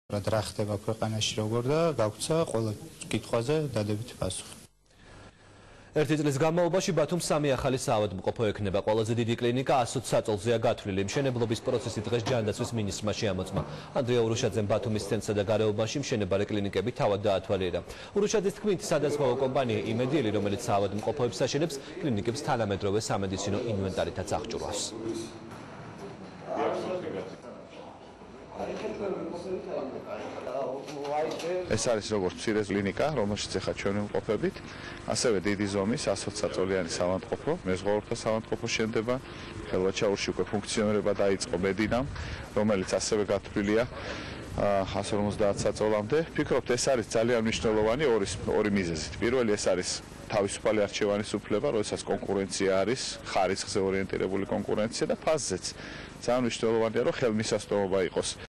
რა ხდება ქვეყანაში როგორ და გაგვცა ყველა კითხვაზე დადებითი პასუხი. ერთი წლის განმავლობაში ბათუმს 3 ახალი საავადმყოფო ექნება. ყველაზე დიდი კლინიკა 120 საწოლზეა გათვლილი. მშენებლობის პროცესი დღეს ჯანდაცვის მინისტრმა შეამოწმა. ანდრია ურუშაძემ ბათუმის ცენტრსა და გარეუბანში მშენებარე კლინიკები თავად დაათვალიერა. ურუშაძის თქმით, სადაზღვევო კომპანია იმედიელი, რომელიც საავადმყოფოებს აშენებს, კლინიკებს თანამედროვე სამედიცინო ინვენტარითაც აღჭურვავს. ეს არის როგორც მცირე კლინიკა, რომელშიც ახლა ჩვენი ვმყოფებით, ასევე დიდი ზომის 120 საწოლიანი საავადმყოფო, მეზღვაურთა საავადმყოფო შენდება, ხელვაჩაურში უკვე ფუნქციონირება დაიწყო მედინამ, რომელიც ასევე გათვლილია 150 საწოლამდე. ვფიქრობთ, ეს არის ძალიან მნიშვნელოვანი ორი მიზეზით. პირველი ეს არის თავისუფალი არჩევანის უფლება, როდესაც კონკურენცია არის, ხარისხზე ორიენტირებული კონკურენცია და ფასზეც ძალიან მნიშვნელოვანია, რომ ხელმისაწვდომობა იყოს.